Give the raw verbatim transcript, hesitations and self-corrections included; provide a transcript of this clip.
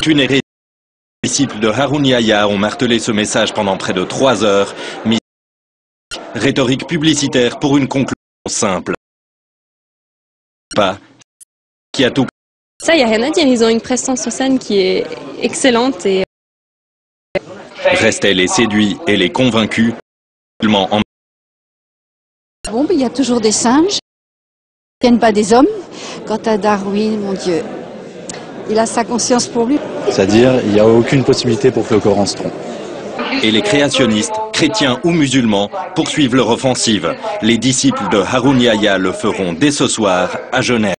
Une hérésie. Les disciples de Haroun Yahya ont martelé ce message pendant près de trois heures. Rhétorique publicitaire pour une conclusion simple. Pas qui a tout. Ça, il n'y a rien à dire. Ils ont une prestance sur scène qui est excellente. Et... Restaient les séduits et les convaincus. En... Bon, ben, il y a toujours des singes. Ils ne viennent pas des hommes. Quant à Darwin, mon Dieu, il a sa conscience pour lui. C'est-à-dire, il n'y a aucune possibilité pour que le Coran se trompe. Et les créationnistes, chrétiens ou musulmans, poursuivent leur offensive. Les disciples de Haroun Yahya le feront dès ce soir à Genève.